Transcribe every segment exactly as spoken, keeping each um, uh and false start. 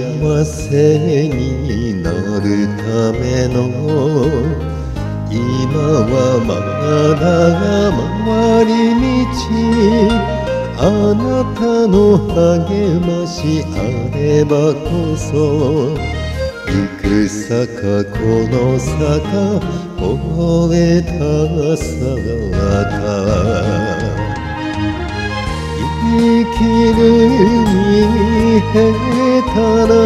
せになるための今はまだ回り道、あなたの励ましあればこそ行く坂この坂燃えた坂生きるに減ったら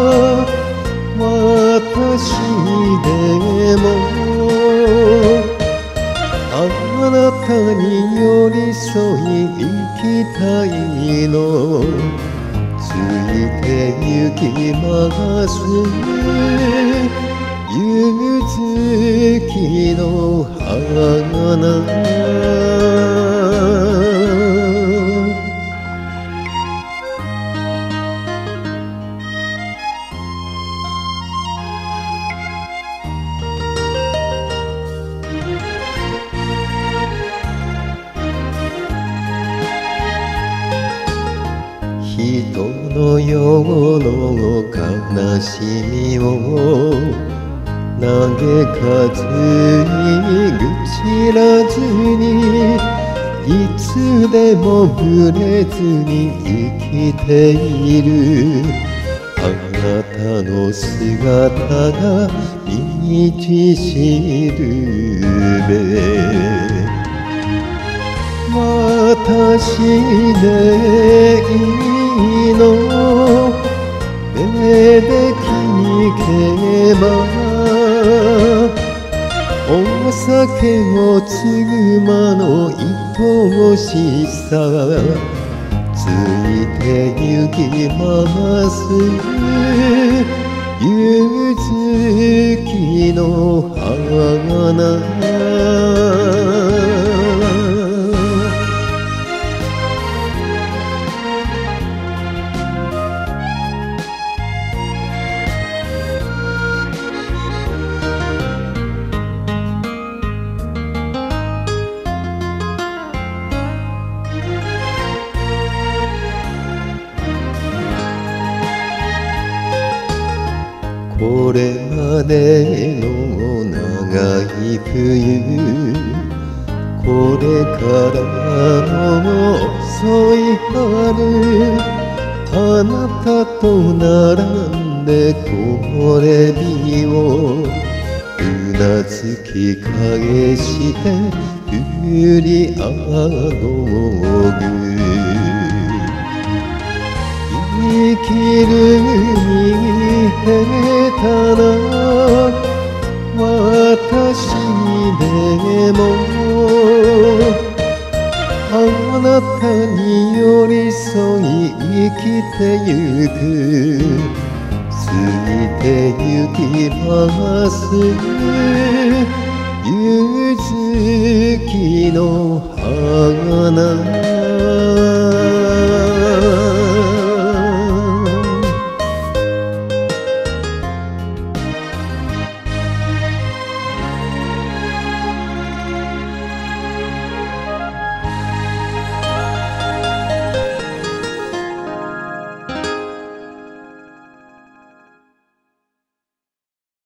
私でもあなたに寄り添い生きたいの、ついて行きます柚月の花。人の世の悲しみを嘆かずに愚痴らずにいつでもぶれずに生きているあなたの姿が道しるべ。私でいいの目で聞けばお酒を継ぐ間の愛しさついて行きます柚月の花。これまでの長い冬、これからの遅い春、あなたと並んで木漏れ日をうなずき返して振りあごぐ。生きるに減ったら私でもあなたに寄り添い生きてゆく過ぎてゆきます柚月の花。